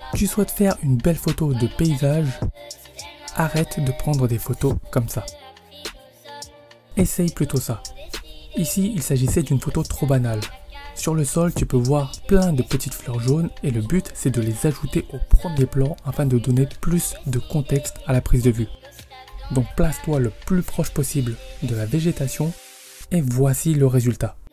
Tu souhaites faire une belle photo de paysage, arrête de prendre des photos comme ça. Essaye plutôt ça. Ici, il s'agissait d'une photo trop banale. Sur le sol, tu peux voir plein de petites fleurs jaunes et le but, c'est de les ajouter au premier plan afin de donner plus de contexte à la prise de vue. Donc place-toi le plus proche possible de la végétation et voici le résultat.